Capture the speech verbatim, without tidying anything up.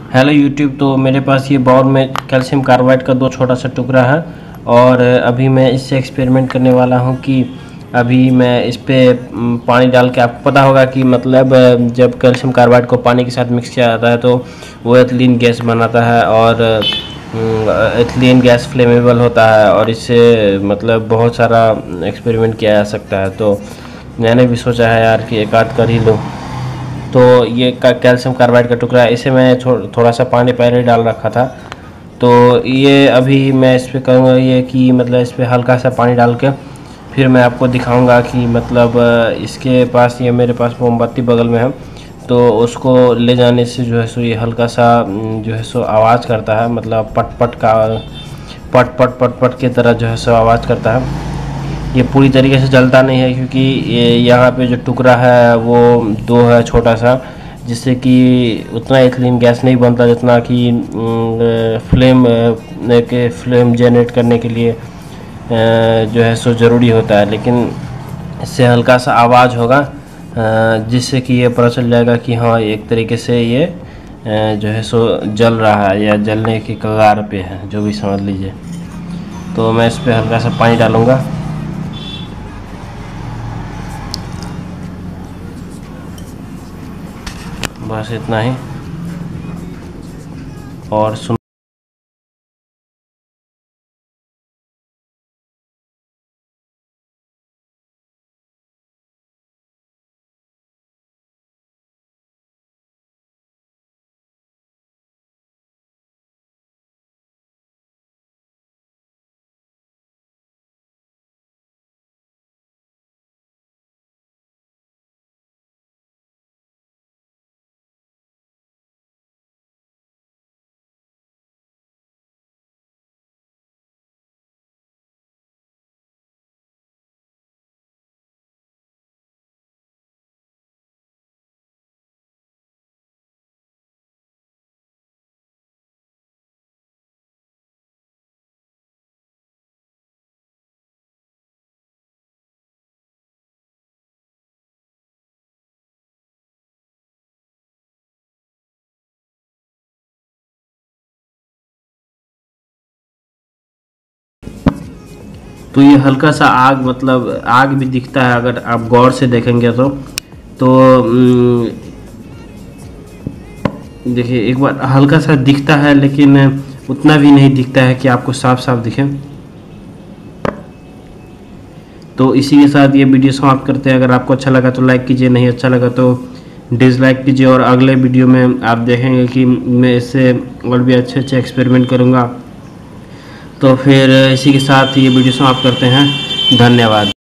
Hello YouTube. तो मेरे पास ये बाउल में कैल्शियम कार्बाइड का दो छोटा सा टुकड़ा है और अभी मैं इससे एक्सपेरिमेंट करने वाला हूँ कि अभी मैं इस पर पानी डाल के, आपको पता होगा कि मतलब जब कैल्शियम कार्बाइड को पानी के साथ मिक्स किया जाता है तो वो एथिलीन गैस बनाता है और एथिलीन गैस फ्लेमेबल होता है और इससे मतलब बहुत सारा एक्सपेरिमेंट किया जा सकता है। तो मैंने भी सोचा है यार कि एक आध कर ही लूँ। तो ये का कैल्शियम कार्बाइड का टुकड़ा है, इसे मैं थोड़ा सा पानी पहले डाल रखा था। तो ये अभी मैं इस पर करूँगा ये कि मतलब इस पर हल्का सा पानी डाल के फिर मैं आपको दिखाऊंगा कि मतलब इसके पास, ये मेरे पास मोमबत्ती बगल में है, तो उसको ले जाने से जो है सो ये हल्का सा जो है सो आवाज़ करता है, मतलब पट पट का पट पट पट पट की तरह जो है सो आवाज़ करता है। ये पूरी तरीके से जलता नहीं है क्योंकि ये यहाँ पे जो टुकड़ा है वो दो है छोटा सा, जिससे कि उतना एथिलीन गैस नहीं बनता जितना कि फ्लेम के फ्लेम जनरेट करने के लिए जो है सो ज़रूरी होता है। लेकिन इससे हल्का सा आवाज़ होगा जिससे कि ये पता चल जाएगा कि हाँ एक तरीके से ये जो है सो जल रहा है या जलने की कगार पे है, जो भी समझ लीजिए। तो मैं इस पर हल्का सा पानी डालूँगा। बस इतना ही। और सुन तो ये हल्का सा आग, मतलब आग भी दिखता है अगर आप गौर से देखेंगे तो तो देखिए एक बार हल्का सा दिखता है, लेकिन उतना भी नहीं दिखता है कि आपको साफ साफ दिखे। तो इसी के साथ ये वीडियो समाप्त करते हैं। अगर आपको अच्छा लगा तो लाइक कीजिए, नहीं अच्छा लगा तो डिसलाइक कीजिए। और अगले वीडियो में आप देखेंगे कि मैं इससे और भी अच्छे अच्छे एक्सपेरिमेंट करूँगा। तो फिर इसी के साथ ये वीडियो समाप्त करते हैं। धन्यवाद।